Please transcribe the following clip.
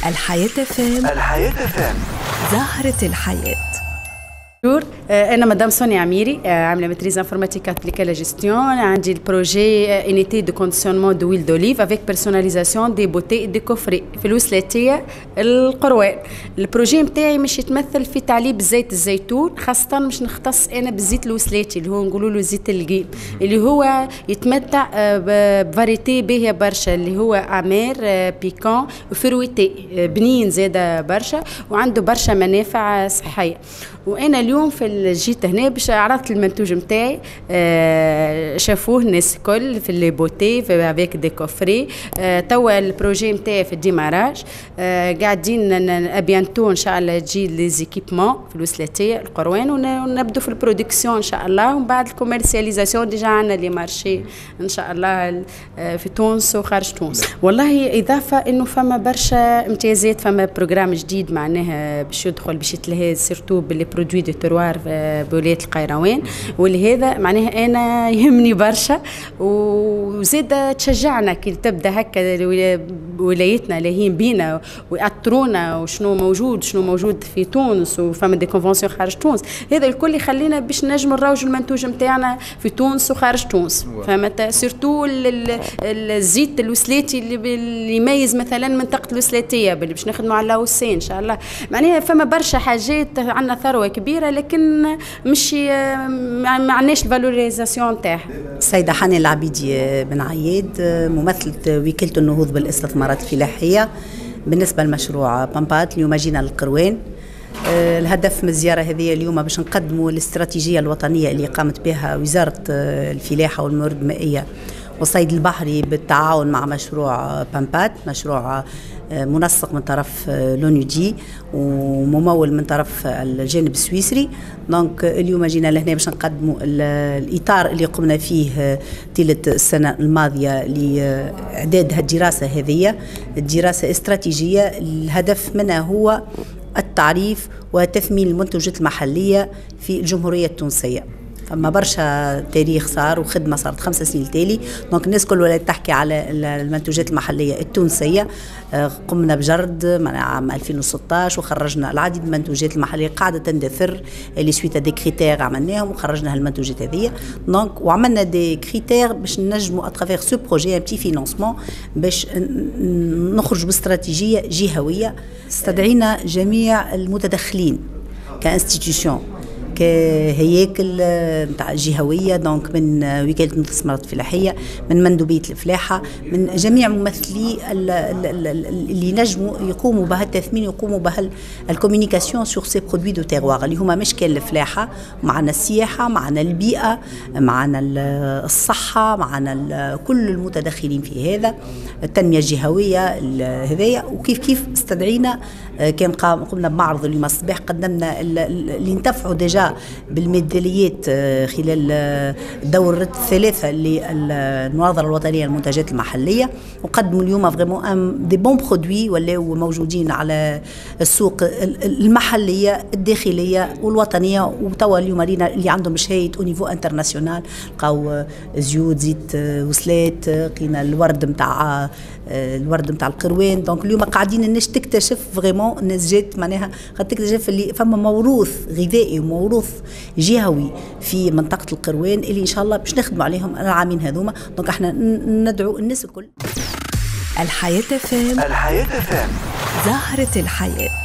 الحياة فام. الحياة فام. زهرة الحياة. أنا مدام سونيا عميري، عاملة ماتريز انفورماتيك ابليكي لا جيستيون. عندي البروجي انيتي دو كونديسيونمون دو ويل دوليف افيك بيرسوناليزاسيون دي بوتي دي كوفري في الوسلاتية القروان. البروجي نتاعي مش يتمثل في تعليب زيت الزيتون، خاصة مش نختص أنا بالزيت الوسلاتي اللي هو نقولوا له زيت القيم، اللي هو يتمتع بفاريتي باهية برشا، اللي هو أمير بيكون وفرويتي بنين زادة برشا وعنده برشا منافع صحية. وانا اليوم جيت هنا باش عرضت المنتوج نتاعي، شافوه الناس الكل في لي بوتي في افيك دي كوفري. توا البروجي نتاعي في الديماراج، قاعدين ابيانتو ان شاء الله تجي لي زيكيبمون في الوسلاتيه القروان ونبدو في البرودكسيون ان شاء الله، ومن بعد الكوميرسياليزاسيون ديجا عندنا لي مارشي ان شاء الله في تونس وخارج تونس. والله اضافه انه فما برشا امتيازات، فما بروجرام جديد معناها باش يدخل باش يتلهى سيرتو باللي برودوي دو تروار بولاية القيروان، ولهذا معناها أنا يهمني برشا، وزيد تشجعنا كي تبدأ هكا ولايتنا لاهين بينا ويأطرونا وشنو موجود في تونس، وفما دي كونفونسيون خارج تونس. هذا الكل يخلينا باش نجم نروج المنتوج نتاعنا في تونس وخارج تونس. فهمت؟ سيرتو الزيت الوسلاتي اللي يميز مثلا منطقة الوسلاتية اللي باش نخدموا على الوسين إن شاء الله. معناها فما برشا حاجات، عندنا ثروة كبيرة لكن مش ما عندناش الفالوريزاسيون تاعها. السيدة حنان العبيدي بن عياد، ممثلة وكالة النهوض بالاستثمارات الفلاحية. بالنسبة لمشروع بامبات اليوم جينا للقروان. الهدف من الزيارة هذه اليوم باش نقدموا الاستراتيجية الوطنية اللي قامت بها وزارة الفلاحة والموارد المائية والصيد البحري بالتعاون مع مشروع بامبات، مشروع منسق من طرف لونيدي وممول من طرف الجانب السويسري. دونك اليوم جينا لهنا باش نقدموا الاطار اللي قمنا فيه طيله السنه الماضيه لاعداد هالدراسه هذه، الدراسه استراتيجيه. الهدف منها هو التعريف وتثمين المنتجات المحليه في الجمهوريه التونسيه. فما برشا تاريخ صار وخدمه صارت 5 سنين تالي، دونك الناس كل ولا تحكي على المنتوجات المحليه التونسيه. قمنا بجرد من عام 2016 وخرجنا العديد من المنتوجات المحليه قاعده تندثر اللي سويت دي كريتير عملناهم وخرجنا هالمنتوجات هذه. دونك وعملنا دي كريتير باش نجموا اترافير سو بروجي ان بتي فينانسمون باش نخرج باستراتيجيه جهويه. استدعينا جميع المتدخلين كانستيتيوشن كهياكل نتاع جهويه، دونك من وكاله الاستثمارات الفلاحيه، من مندوبيه الفلاحه، من جميع ممثلي اللي نجموا يقوموا بهالتثمين، يقوموا بهالكوميونيكاسيون سور سي برودوي دو تيروار اللي هما مش كان الفلاحه، معنا السياحه، معنا البيئه، معنا الصحه، معنا كل المتدخلين في هذا، التنميه الجهويه هذايا. وكيف كيف استدعينا كان قمنا بمعرض اليوم الصباح، قدمنا اللي انتفعوا ديجا بالميداليات خلال الدورة الثلاثة للمناظرة الوطنية للمنتجات المحلية، وقدموا اليوم فريمون دي بون برودوي ولاو موجودين على السوق المحلية الداخلية والوطنية. وتوا اليوم رينا اللي عندهم شهايد او نيفو انترناسيونال، لقاو زيوت زيت وسلات، لقينا الورد نتاع القروان. دونك اليوم قاعدين الناس تكتشف فريمون، الناس جات معناها قد تكتشف اللي فما موروث غذائي وموروث جهوي في منطقة القروان اللي إن شاء الله باش نخدموا عليهم العامين هذوما. دونك احنا ندعو الناس الكل. الحياة فام. الحياة فام. زهرة الحياة.